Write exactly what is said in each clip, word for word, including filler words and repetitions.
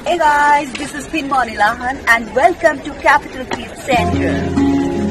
Hey guys, this is Phinmoni Lahon and welcome to Capital Kids Center.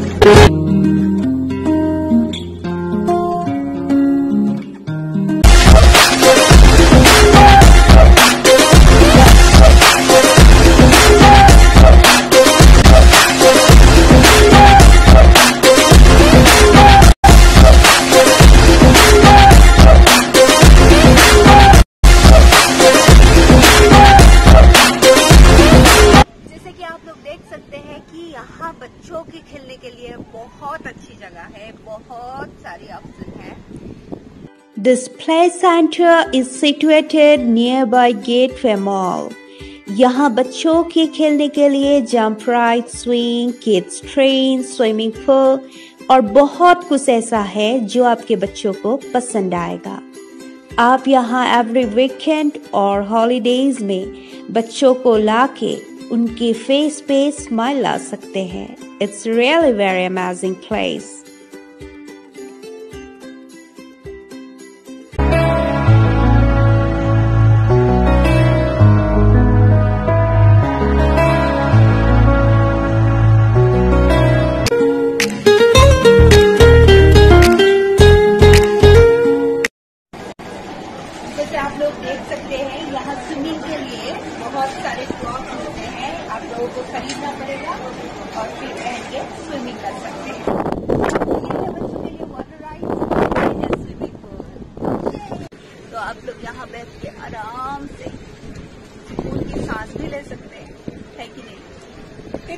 यहाँ बच्चों के खेलने के लिए बहुत अच्छी जगह है, बहुत सारी ऑप्शन है। This play center is situated nearby Gateway Mall. यहाँ बच्चों के खेलने के लिए jump ride, swing, kids train, swimming pool और बहुत कुछ ऐसा है जो आपके बच्चों को पसंद आएगा। आप यहाँ एवरी वीकेंड और हॉलीडेज में बच्चों को लाके उनके फेस पे स्माइल ला सकते हैं। It's really very amazing place. जैसे आप लोग देख सकते हैं यहाँ स्विमिंग के लिए बहुत सारे फ्रॉक होते हैं, आप लोगों को खरीदना पड़ेगा और फिर पहन के स्विमिंग कर सकते हैं। ये है बच्चों के लिए वाटर राइड, स्विमिंग पूल। तो आप लोग यहाँ बैठ के आराम से सुकून की सांस भी ले सकते हैं, है कि नहीं?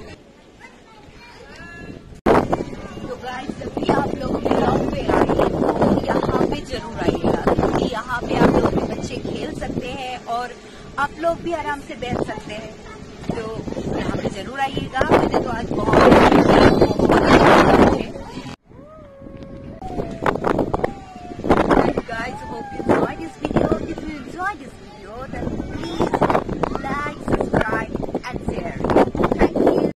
तो गाइस, जब भी आप लोग लिलोंग्वे आए तो यहाँ पे जरूर आइएगा, क्योंकि यहाँ पे आप लोग भी बच्चे खेल सकते हैं और आप लोग भी आराम से बैठ सकते हैं। तो यहाँ पे जरूर आइएगा। मैंने तो आज बहुत